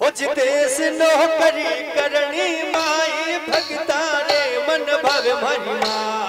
देश नौकरी करनी माई भगता रे मन भव मारी माँ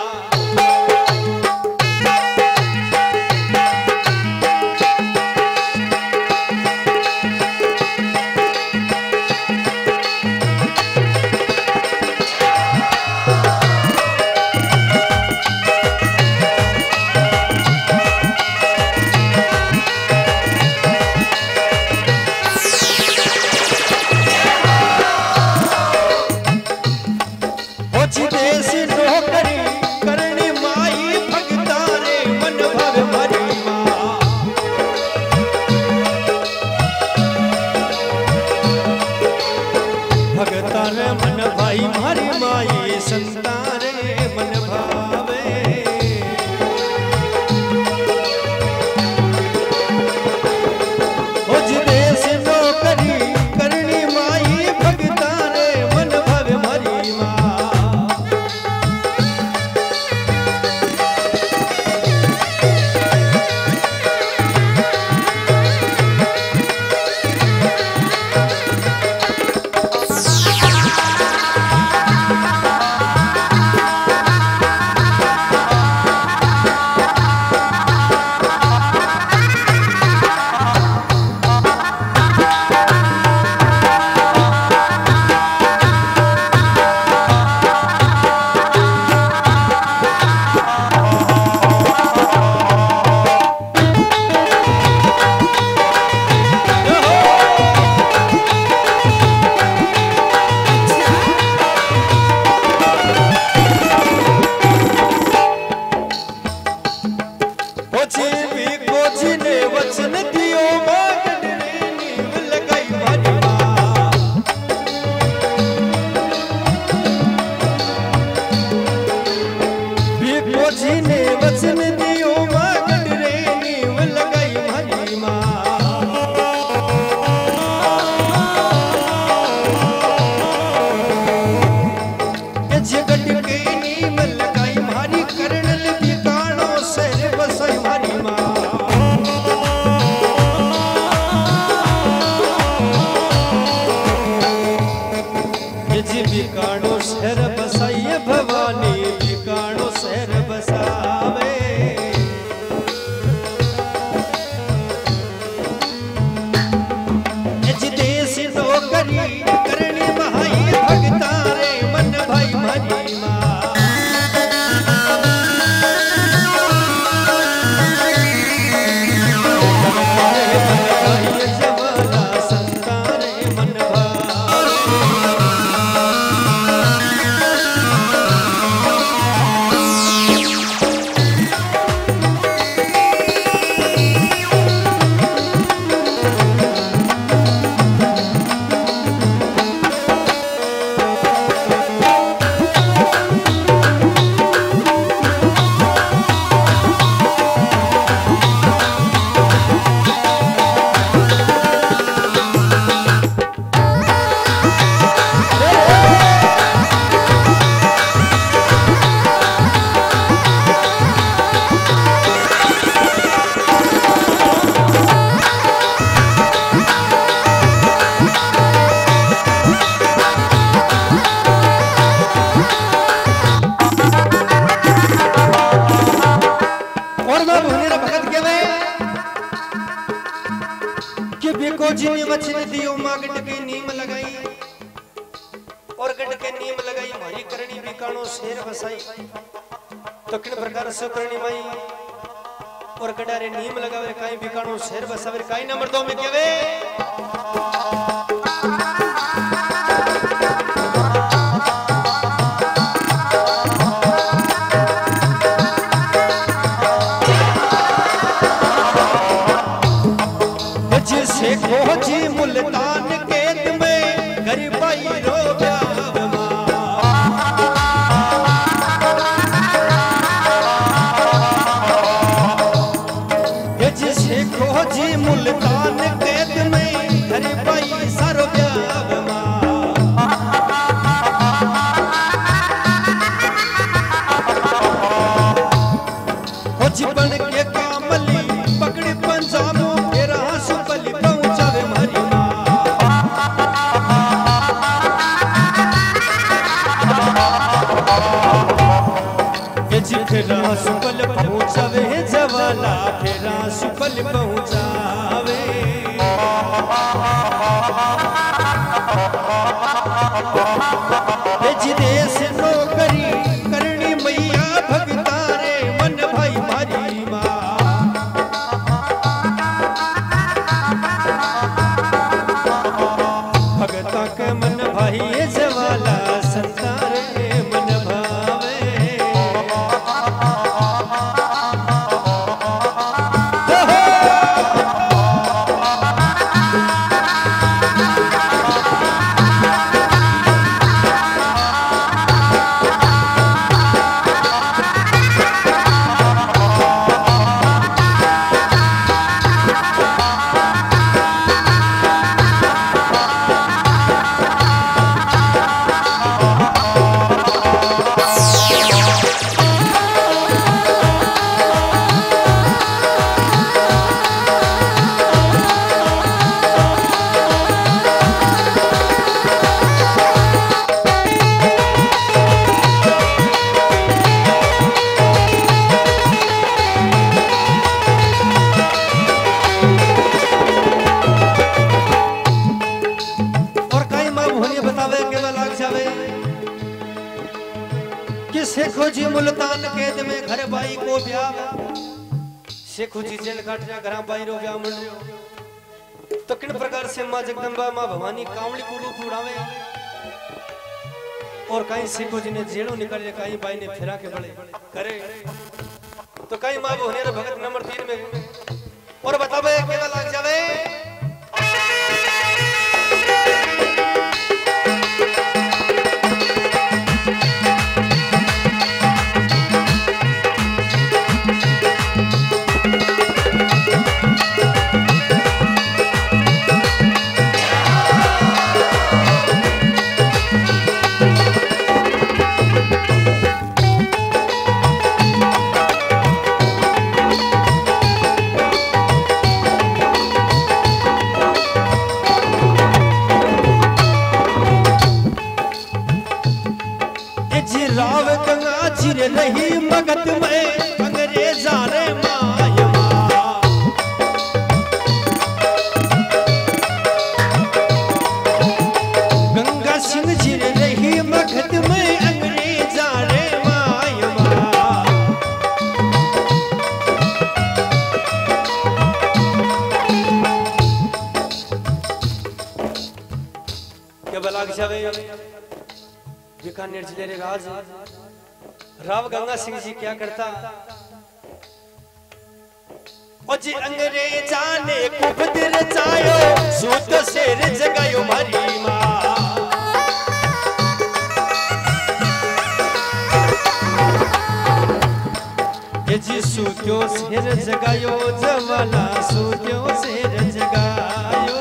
तो किन प्रकार से करनी माई और गडारे नीम लगावे काई बिकाणो शेर बसावे काई नंबर 2 में केवे जैसे खोजी मुल्तान केत में गरीबाई रो खोजी मुल्तान कैद में हरे भाई सारो खोजी बन के कामली पकड़ी पंजाबों फिर हंस बलि पहुंचावे मारी माँ पहुंचावे। देश नौकरी करनी मैया भगता रे मन भाई मारी माँ। भगता के मन भाई जवाला संता रे मन भावे। शेखो जी मुल्तान कैद में घर बाई को ब्याह। शेखो जी जेल काट रहा घर बाई रो ब्याह मिल रहा। तो किन प्रकार से माँ जगदम्बा माँ भवानी कावड़ी को रूप उड़ावे। और कहीं शेखो जी ने जेलों निकाले, कहीं बाई ने फिरा के बड़े करे। तो कहीं माँ भवानी भगत नंबर 3 में और बतावे केवल लाग जावे। नहीं मगध में अंग्रेजा रे माया। गंगा सिंह जी ने नहीं मगध में अंग्रेजा रे माया। क्या बलाग जावे बीकानेर जिले रे राज राव गंगा सिंह जी क्या करता। ओ जी अंग्रेजा ने कुबद रचायो सूत शेर जगायो मारी माँ। ये जी सूत्यो शेर जगायो जवाला सूत्यो शेर जगायो।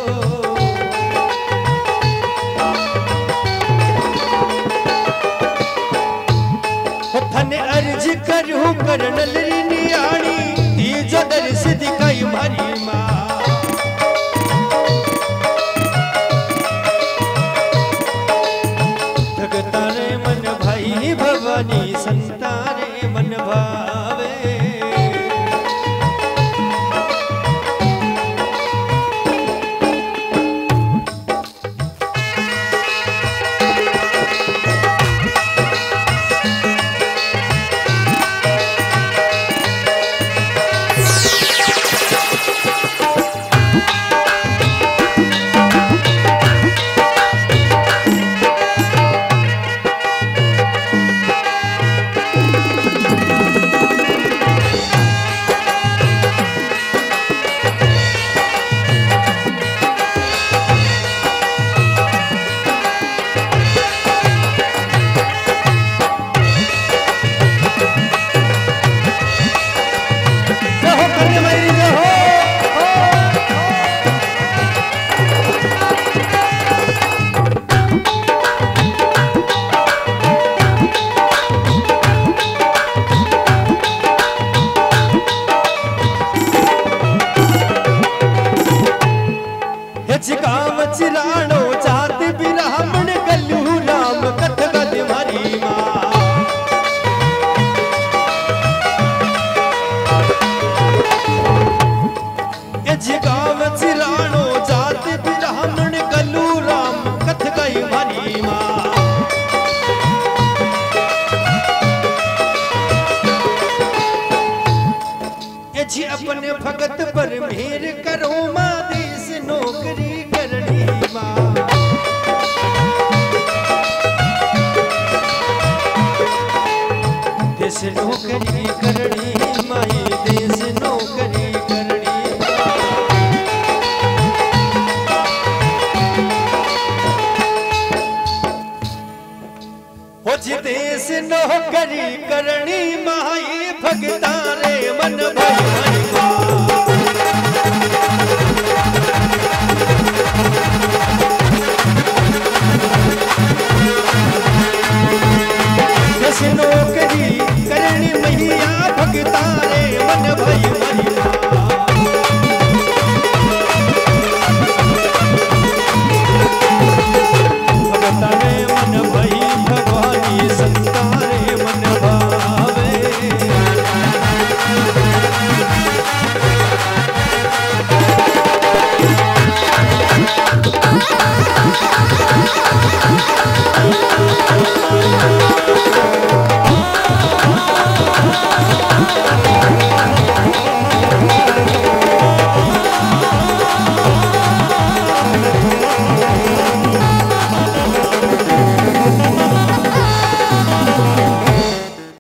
अर्ज करूं कर्नल नियाणी तीजो दर्श दिखाई मारी माँ। भगता रे मन भाई भवानी संता रे मन भावे। चिराणो जात ब्राह्मण गलू राम कथ गद मारी माँ। दस नौकरी करनी माई भगता रे मन भाई दस नौकरी करनी मैया भगता रे मन भाई